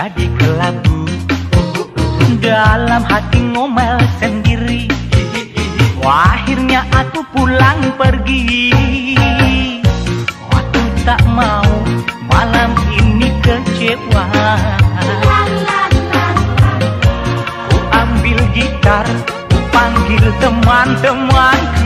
jadi kelabu. Dalam hati ngomel sendiri, akhirnya aku pulang pergi. Aku tak mau malam ini kecewa. Ku ambil gitar, ku panggil teman-temanku.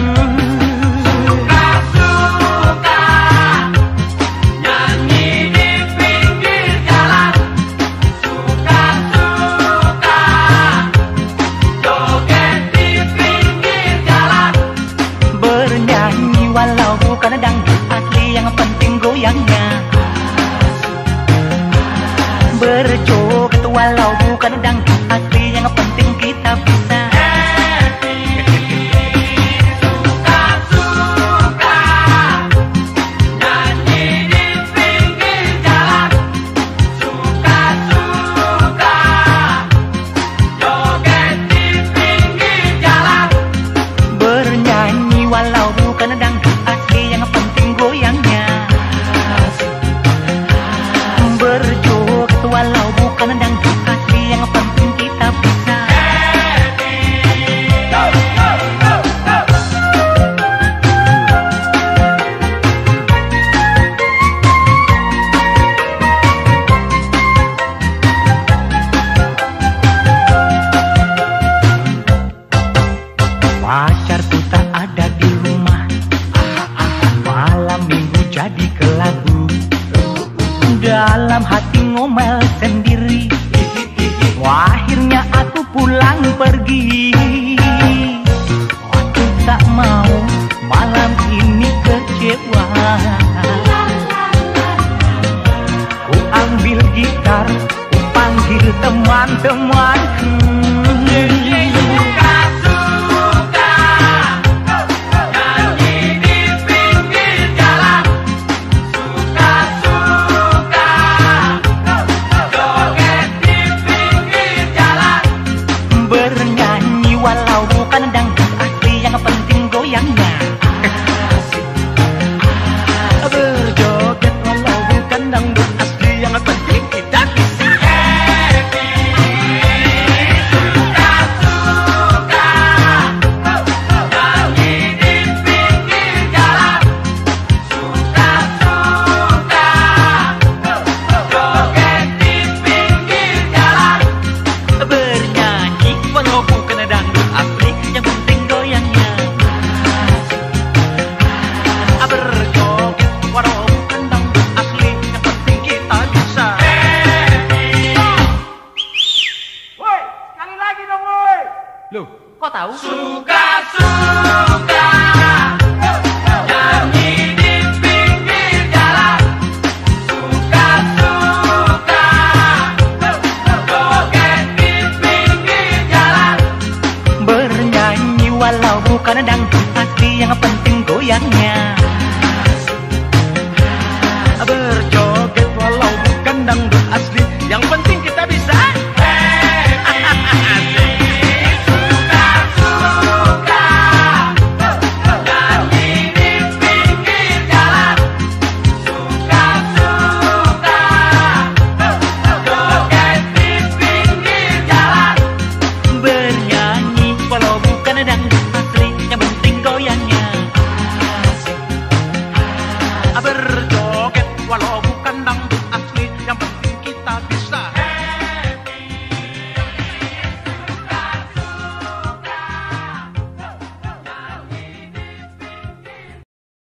Walau bukan dangdut asli, yang penting goyangnya. Berjoget walau bukan dangdut asli, yang penting kita bisa. Suka-suka nyanyi di pinggir jalan. Suka-suka joget di pinggir jalan. Bernyanyi walau bukan dangdut asli, yang penting goyangnya. Berjoget walau bukan dangdut asli, yang penting kita bisa. Pacarku tak ada di rumah, malam minggu jadi kelabu. Dalam hati ngomel sendiri, akhirnya aku pulang pergi. Aku tak mau malam ini kecewa. Ku ambil gitar, ku panggil teman-temanku. Bernyanyi walau bukan dangdut asli, yang penting goyangnya. Berjoget walau bukan dangdut asli, yang penting kita bisa. Suka-suka nyanyi di pinggir jalan. Suka-suka joget di pinggir jalan. Bernyanyi walau bukan dangdut asli, yang penting goyangnya. Berjoget walau bukan dangdut asli, yang penting kita bisa. Woi, sekali lagi dong woi. Loh, kok tahu? Suka-suka nyanyi di pinggir jalan. Suka-suka joget di pinggir jalan. Bernyanyi walau bukan dangdut asli, yang penting goyangnya. Berjoget walau bukan dangdut asli, yang penting kita bisa. Suka-suka nyanyi di pinggir jalan. Suka-suka joget di pinggir jalan. Bernyanyi walau bukan dangdut asli, yang penting goyangnya. Berjoget walau